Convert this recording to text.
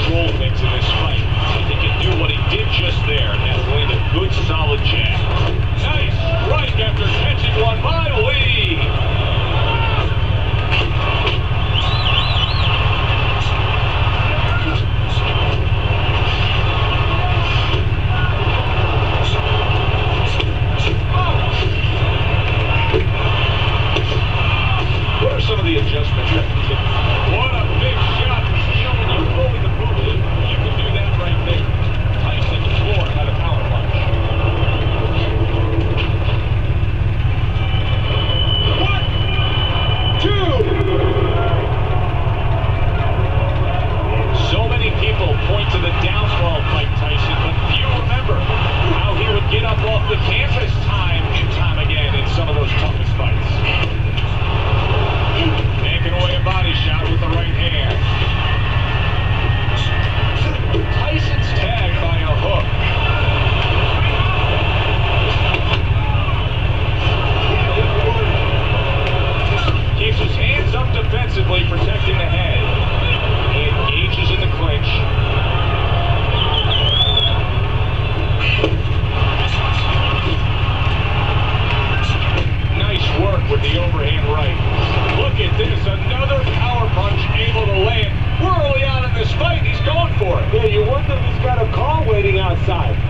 control things in this fight. I think he knew what he did just there, and that landed a good, solid jab. Nice strike after catching one by Lee. What are some of the adjustments that he can? What a big shot, showing you fully the movement. You can do that right there. Tyson floored by the power punch. 1, 2. So many people point to the downfall of Mike Tyson, but few remember how he would get up off the canvas time and time again in some of those toughest fights. Taking away a body shot with the right hand. Tyson's tagged by a hook. Keeps his hands up defensively, protecting the head. He engages in the clinch. Nice work with the overhand right. Look at this, another power punch able to land. We're early on in this fight, he's going for it. Yeah, you wonder if he's got a car waiting outside.